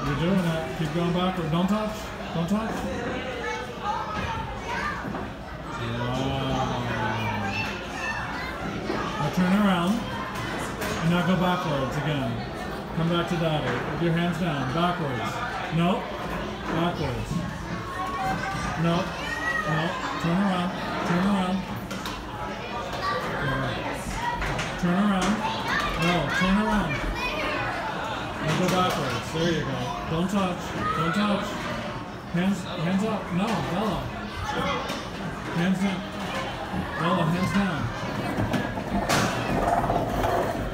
You're doing it. Keep going backward. Don't touch. Don't touch. Wow. Now turn around. And now go backwards again. Come back to daddy. With your hands down. Backwards. Nope. Backwards. Nope. Nope. Turn around. Turn around. Turn around. No, turn around. Now go backwards. There you go. Don't touch. Don't touch. Hands up. No, Bella. Hands down. Bella, hands down.